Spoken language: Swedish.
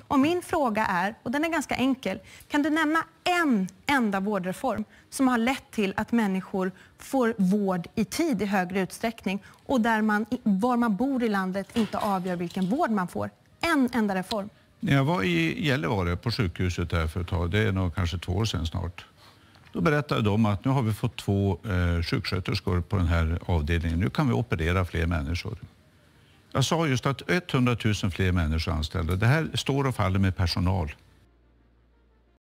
Och min fråga är, och den är ganska enkel, kan du nämna en enda vårdreform som har lett till att människor får vård i tid i högre utsträckning och där var man bor i landet inte avgör vilken vård man får? En enda reform. När jag var i Gällivare på sjukhuset där för ett tag, det är nog kanske 2 år sedan snart. Då berättade de att nu har vi fått 2 sjuksköterskor på den här avdelningen. Nu kan vi operera fler människor. Jag sa just att 100 000 fler människor anställda. Det här står och faller med personal.